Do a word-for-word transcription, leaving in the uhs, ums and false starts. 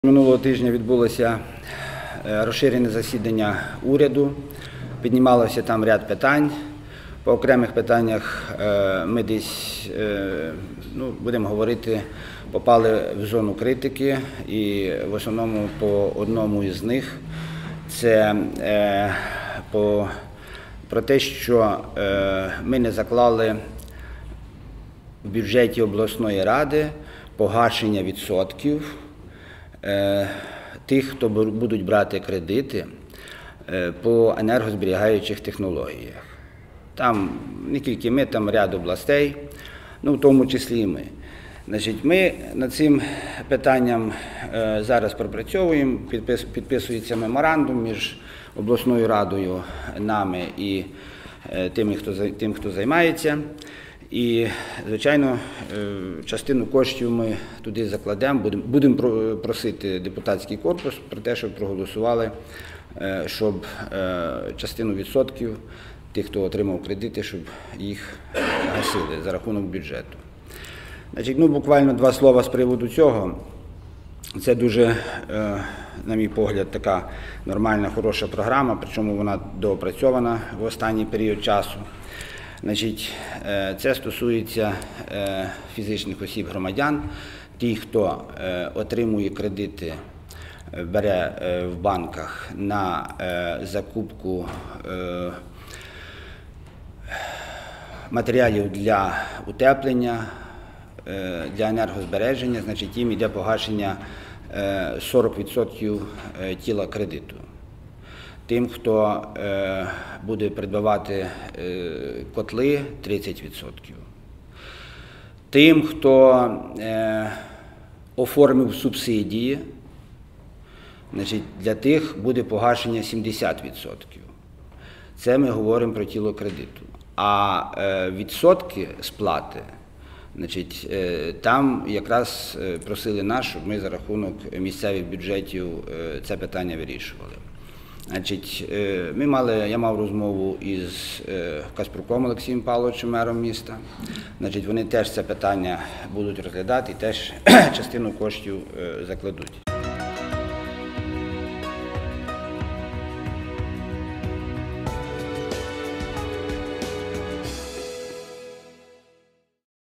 Минулого тижня відбулося розширене засідання уряду, піднімалося там ряд питань. По окремих питаннях ми десь, ну, будемо говорити, попали в зону критики, і в основному по одному із них це по, про те, що ми не заклали в бюджеті обласної ради погашення відсотків тих, хто будуть брати кредити по енергозберігаючих технологіях. Там не тільки ми, там ряд областей, ну в тому числі і ми. Значить, ми над цим питанням зараз пропрацьовуємо, підписується меморандум між обласною радою, нами і тим, хто, тим, хто займається. І, звичайно, частину коштів ми туди закладемо, будемо просити депутатський корпус про те, щоб проголосували, щоб частину відсотків тих, хто отримав кредити, щоб їх гасили за рахунок бюджету. Значить, ну, буквально два слова з приводу цього. Це дуже, на мій погляд, така нормальна, хороша програма, причому вона доопрацьована в останній період часу. Значить, це стосується фізичних осіб-громадян, ті, хто отримує кредити, бере в банках на закупку матеріалів для утеплення, для енергозбереження, значить, їм йде погашення сорок відсотків тіла кредиту. Тим, хто буде придбавати котли – тридцять відсотків. Тим, хто оформив субсидії, значить, для тих буде погашення сімдесят відсотків. Це ми говоримо про тіло кредиту. А відсотки сплати, значить, там якраз просили нас, щоб ми за рахунок місцевих бюджетів це питання вирішували. Значить, ми мали, я мав розмову із Каспруком Олексієм Павловичем, мером міста. Значить, вони теж це питання будуть розглядати і теж частину коштів закладуть.